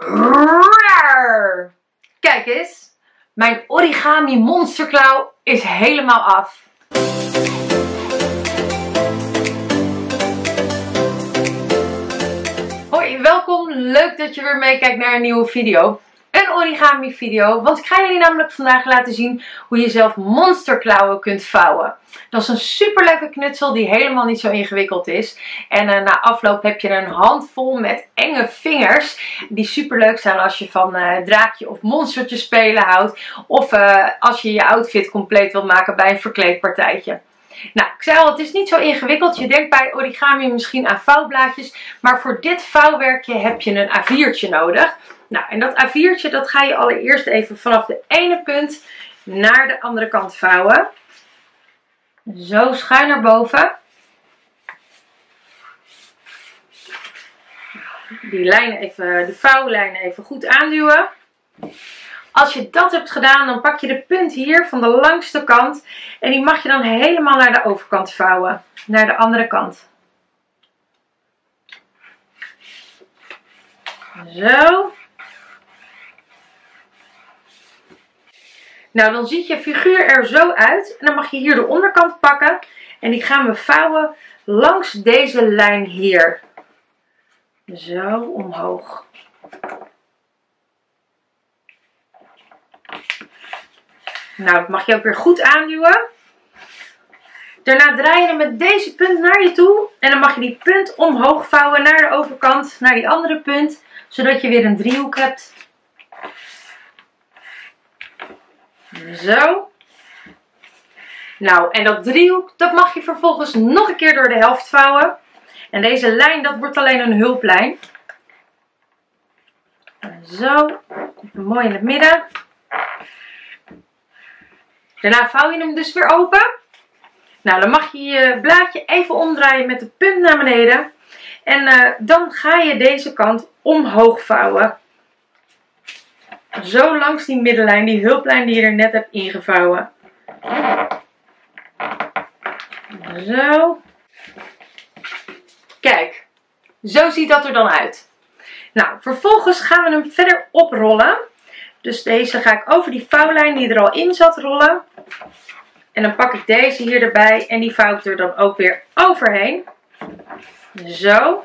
Raar. Kijk eens, mijn origami monsterklauw is helemaal af. Hoi, welkom. Leuk dat je weer meekijkt naar een nieuwe video. Een origami video, want ik ga jullie namelijk vandaag laten zien hoe je zelf monsterklauwen kunt vouwen. Dat is een superleuke knutsel die helemaal niet zo ingewikkeld is. En na afloop heb je een handvol met enge vingers die superleuk zijn als je van draakje of monstertje spelen houdt. Of als je je outfit compleet wilt maken bij een verkleedpartijtje. Nou, ik zei al, het is niet zo ingewikkeld. Je denkt bij origami misschien aan vouwblaadjes. Maar voor dit vouwwerkje heb je een A4'tje nodig. Nou, en dat A4'tje dat ga je allereerst even vanaf de ene punt naar de andere kant vouwen. Zo schuin naar boven. Die vouwlijnen even goed aanduwen. Als je dat hebt gedaan, dan pak je de punt hier van de langste kant. En die mag je dan helemaal naar de overkant vouwen. Naar de andere kant. Zo. Nou, dan ziet je figuur er zo uit. En dan mag je hier de onderkant pakken. En die gaan we vouwen langs deze lijn hier. Zo omhoog. Nou, dat mag je ook weer goed aanduwen. Daarna draai je hem met deze punt naar je toe. En dan mag je die punt omhoog vouwen naar de overkant, naar die andere punt. Zodat je weer een driehoek hebt. Zo. Nou, en dat driehoek, dat mag je vervolgens nog een keer door de helft vouwen. En deze lijn, dat wordt alleen een hulplijn. Zo. Mooi in het midden. Daarna vouw je hem dus weer open. Nou, dan mag je je blaadje even omdraaien met de punt naar beneden. En dan ga je deze kant omhoog vouwen. Zo langs die middenlijn, die hulplijn die je er net hebt ingevouwen. Zo. Kijk, zo ziet dat er dan uit. Nou, vervolgens gaan we hem verder oprollen. Dus deze ga ik over die vouwlijn die er al in zat rollen. En dan pak ik deze hier erbij en die vouw ik er dan ook weer overheen. Zo.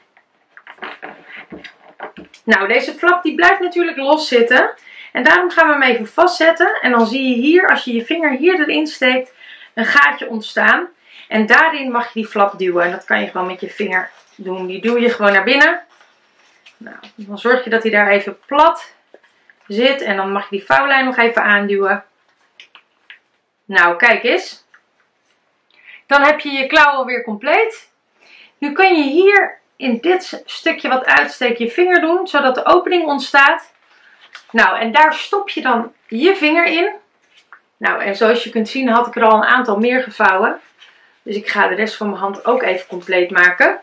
Nou, deze flap die blijft natuurlijk los zitten. En daarom gaan we hem even vastzetten. En dan zie je hier, als je je vinger hier erin steekt, een gaatje ontstaan. En daarin mag je die flap duwen. En dat kan je gewoon met je vinger doen. Die duw je gewoon naar binnen. Nou, dan zorg je dat hij daar even plat zit. En dan mag je die vouwlijn nog even aanduwen. Nou, kijk eens. Dan heb je je klauw alweer compleet. Nu kun je hier in dit stukje wat uitsteek je vinger doen, zodat de opening ontstaat. Nou, en daar stop je dan je vinger in. Nou, en zoals je kunt zien had ik er al een aantal meer gevouwen. Dus ik ga de rest van mijn hand ook even compleet maken.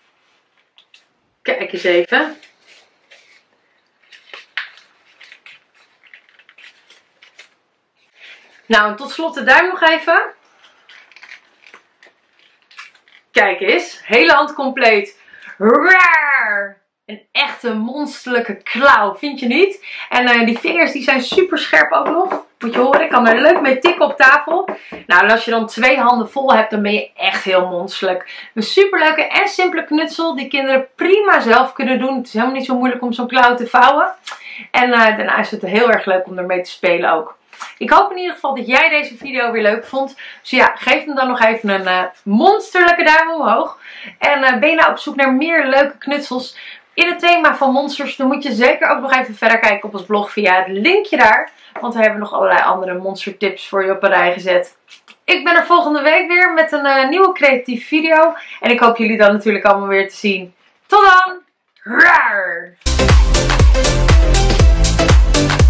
Kijk eens even. Nou, en tot slot de duim nog even. Kijk eens, hele hand compleet. Raar! Een echte monsterlijke klauw, vind je niet? En die vingers die zijn super scherp ook nog. Moet je horen, ik kan er leuk mee tikken op tafel. Nou, en als je dan 2 handen vol hebt, dan ben je echt heel monsterlijk. Een superleuke en simpele knutsel die kinderen prima zelf kunnen doen. Het is helemaal niet zo moeilijk om zo'n klauw te vouwen. En daarna is het heel erg leuk om ermee te spelen ook. Ik hoop in ieder geval dat jij deze video weer leuk vond. Dus ja, geef hem dan nog even een monsterlijke duim omhoog. En ben je nou op zoek naar meer leuke knutsels in het thema van monsters, dan moet je zeker ook nog even verder kijken op ons blog via het linkje daar. Want we hebben nog allerlei andere monstertips voor je op een rij gezet. Ik ben er volgende week weer met een nieuwe creatieve video. En ik hoop jullie dan natuurlijk allemaal weer te zien. Tot dan! Raar!